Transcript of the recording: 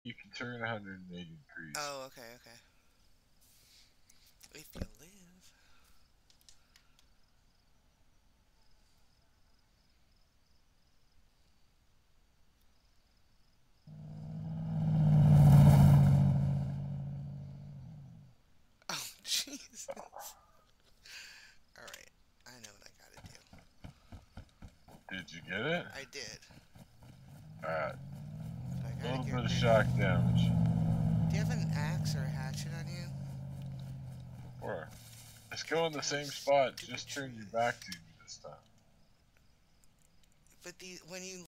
You can turn 180 degrees. Oh, okay, okay. If you live. Oh, Jesus. Alright, I know what I gotta do. Did you get it? I did. Alright. But I A gotta little get bit of rid. shock damage. Do you have an axe or a hatchet on you? Or, let's go in the Damn same spot. stupid Just turn your trees. back to me this time. But when you